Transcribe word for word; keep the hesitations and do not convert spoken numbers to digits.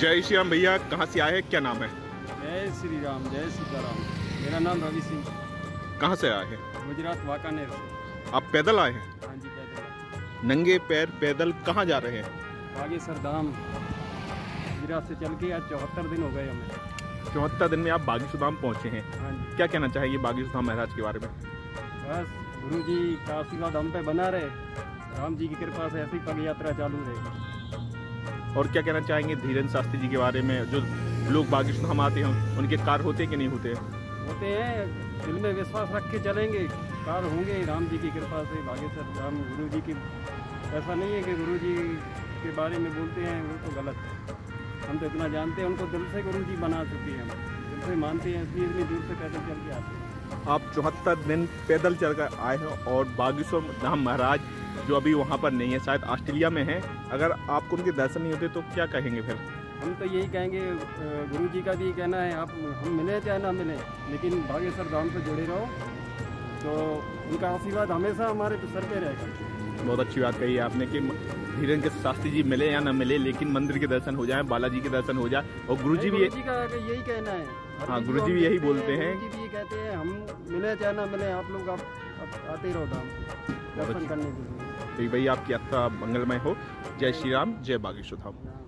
जय श्री राम भैया, कहाँ से आए हैं, क्या नाम है? जय श्री राम, जय सीताराम। मेरा नाम रवि सिंह। कहाँ से आए हैं? गुजरात वाकानेर से। आप पैदल आए हैं? हाँ जी, पैदल। नंगे पैर पैदल कहाँ जा रहे हैं? बागेश्वर धाम गुजरात से चल के आज चौहत्तर दिन हो गए हमें। चौहत्तर दिन में आप बागेश्वर धाम पहुँचे हैं। हाँ जी। क्या कहना चाहेंगे बागेश्वर धाम महाराज के बारे में? बस गुरु जी का आशीर्वाद हम पे बना रहे, राम जी की कृपा से ऐसी पग यात्रा चालू रहे। और क्या कहना चाहेंगे धीरेन्द्र शास्त्री जी के बारे में? जो लोग बागेश्वर धाम आते हैं उनके कार्य होते कि नहीं होते? होते हैं, दिल में विश्वास रख के चलेंगे, कार्य होंगे राम जी की कृपा से। बागेश्वर धाम गुरु जी की, ऐसा नहीं है कि गुरु जी के बारे में बोलते हैं वो तो गलत है। हम तो इतना जानते हैं, उनको दिल से गुरु जी बना चुके हैं, दिल से मानते हैं, इसलिए इतनी दूर से पैदल चल के आते हैं। आप चौहत्तर दिन पैदल चल कर आए हैं और बागेश्वर धाम महाराज जो अभी वहाँ पर नहीं है, शायद ऑस्ट्रेलिया में है, अगर आपको उनके दर्शन नहीं होते तो क्या कहेंगे फिर? हम तो यही कहेंगे, गुरु जी का भी कहना है, आप हम मिले चाहे ना मिले, लेकिन बागेश्वर धाम से जुड़े रहो, तो उनका आशीर्वाद हमेशा हमारे सर पे रहेगा। बहुत अच्छी बात कही आपने कि धीरेन्द्र शास्त्री जी मिले या ना मिले, लेकिन मंदिर के दर्शन हो जाए, बालाजी के दर्शन हो जाए। और गुरु जी भी गुरु जी का यही कहना है। हाँ, गुरु जी भी यही बोलते हैं। गुरु जी भी कहते हैं, हम मिले चाहे ना मिले, आप लोग आप आते ही रहो धाम दर्शन करने के लिए। भाई आपकी यात्रा मंगलमय हो। जय श्री राम, जय बागेश्वर धाम।